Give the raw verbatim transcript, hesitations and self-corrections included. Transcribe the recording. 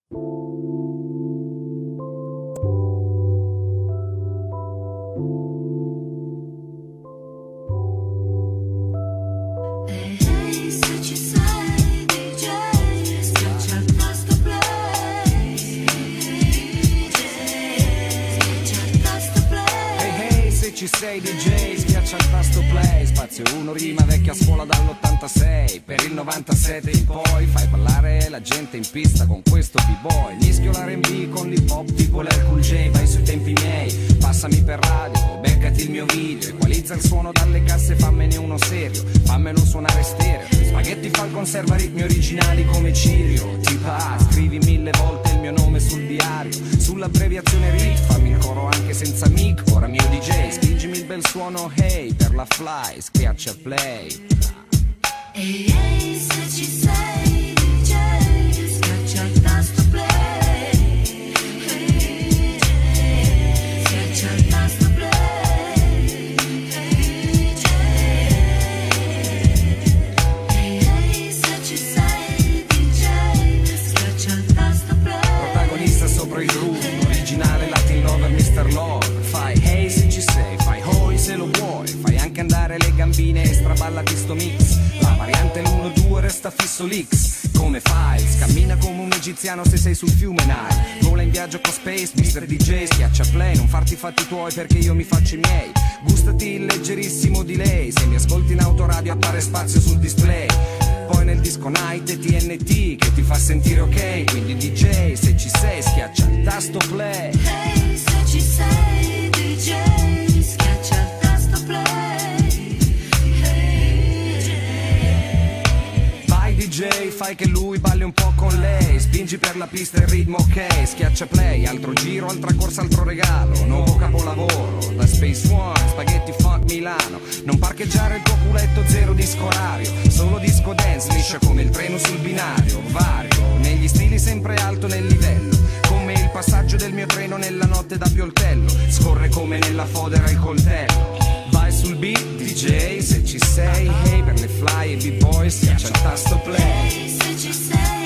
Ci sei D J, schiaccia il tasto play. Spazio uno rima vecchia scuola dall'ottantasei. Per il novantasette in poi fai ballare la gente in pista con questo b-boy. Mischio l'R and B con l'hip hop tipo l'Hercule J. Vai sui tempi miei, passami per radio, beccati il mio video. Equalizza il suono dalle casse, fammene uno serio, fammelo suonare stereo. Spaghetti fa conserva ritmi originali come Cirio. Tipa, scrivi mille volte il mio nome sul diario. Sull'abbreviazione R I T fammi il coro anche senza mic. Ora mio D J, spingimi il bel suono, hey, per la fly, schiaccia play. Ehi, ehi, se ci sei D J, schiaccia il tasto play. Hey, D J, schiaccia il tasto play. Hey, D J, ehi, ehi, se ci sei D J, schiaccia il tasto play. Protagonista sopra il groove, originale Latin lover mister Love. Fai hey se ci sei, fai hoi se lo vuoi. Fai anche andare le gambine e straballati sto mix. La variante l'uno due resta fisso l'X. Come Files, cammina come un egiziano se sei sul fiume Nile. Vola in viaggio con Space, mister D J, schiaccia play. Non farti i fatti tuoi perché io mi faccio i miei. Gustati il leggerissimo delay. Se mi ascolti in autoradio appare spazio sul display. Poi nel disco night e T N T che ti fa sentire ok. Quindi D J, se ci sei, schiaccia il tasto play. Hey, se ci sei D J, schiaccia il tasto play. Hey, D J. Vai D J, fai che lui balli un po' con lei. Spingi per la pista il ritmo, ok. Schiaccia play, altro giro, altra corsa, altro regalo. Nuovo capolavoro, da Space One, spaghetti funk Milano. Non parcheggiare il tuo culetto, zero disco orario. Solo disco dance, liscia come il treno sul binario. Vario, negli stili sempre alto nel livello. Come il passaggio del mio treno nella notte da Pioltello. Scorre come nella fodera il coltello. Vai sul beat, D J, se ci sei. Hey, per le fly e b-boy, schiaccia il tasto play. Hey, se ci sei